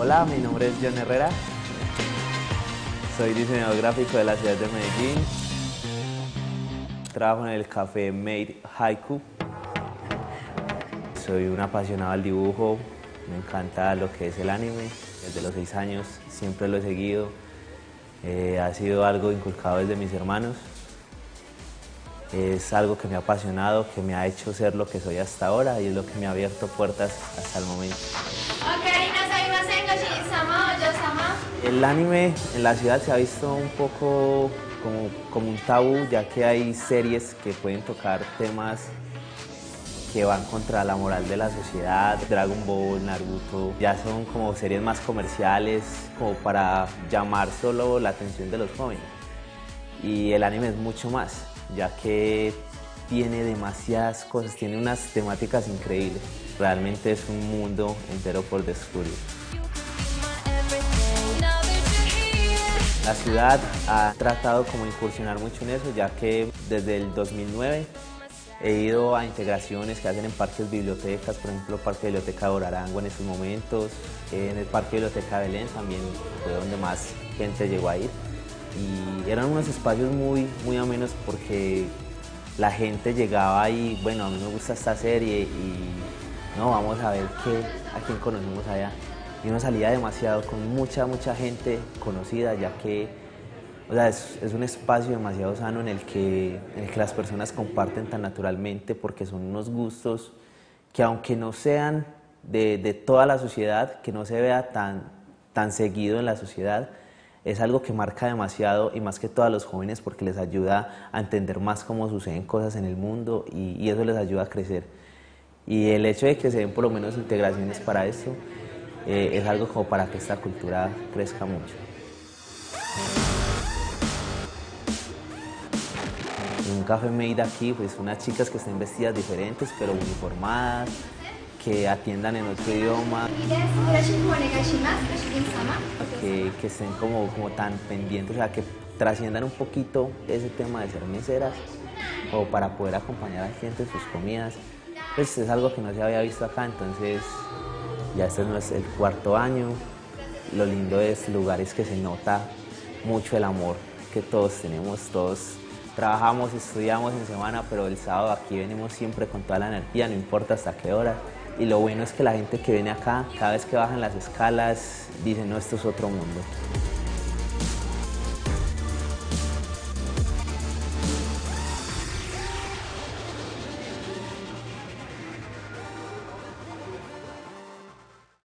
Hola, mi nombre es John Herrera, soy diseñador gráfico de la ciudad de Medellín, trabajo en el café Made Haiku, soy un apasionado al dibujo, me encanta lo que es el anime, desde los 6 años siempre lo he seguido, ha sido algo inculcado desde mis hermanos, es algo que me ha apasionado, que me ha hecho ser lo que soy hasta ahora y es lo que me ha abierto puertas hasta el momento. El anime en la ciudad se ha visto un poco como un tabú, ya que hay series que pueden tocar temas que van contra la moral de la sociedad. Dragon Ball, Naruto, ya son como series más comerciales, como para llamar solo la atención de los jóvenes. Y el anime es mucho más, ya que tiene demasiadas cosas, tiene unas temáticas increíbles. Realmente es un mundo entero por descubrir. La ciudad ha tratado como incursionar mucho en eso, ya que desde el 2009 he ido a integraciones que hacen en parques bibliotecas, por ejemplo, Parque Biblioteca de Orarango en estos momentos, en el Parque Biblioteca de Belén también fue donde más gente llegó a ir. Y eran unos espacios muy amenos porque la gente llegaba y, bueno, a mí me gusta esta serie y no, vamos a ver a quién conocemos allá. Y uno salía demasiado con mucha gente conocida, ya que o sea, es un espacio demasiado sano en el que las personas comparten tan naturalmente porque son unos gustos que aunque no sean de toda la sociedad, que no se vea tan seguido en la sociedad, es algo que marca demasiado y más que todo a los jóvenes porque les ayuda a entender más cómo suceden cosas en el mundo y eso les ayuda a crecer. Y el hecho de que se den por lo menos integraciones para esto es algo como para que esta cultura crezca mucho. En un café made aquí, pues unas chicas que estén vestidas diferentes pero uniformadas, que atiendan en otro idioma, que estén como tan pendientes, o sea, que trasciendan un poquito ese tema de ser meseras o para poder acompañar al cliente en sus comidas. Pues es algo que no se había visto acá, entonces ya este es el 4.º año. Lo lindo es lugares que se nota mucho el amor que todos tenemos, todos trabajamos, estudiamos en semana, pero el sábado aquí venimos siempre con toda la energía, no importa hasta qué hora. Y lo bueno es que la gente que viene acá, cada vez que bajan las escalas, dicen, no, esto es otro mundo.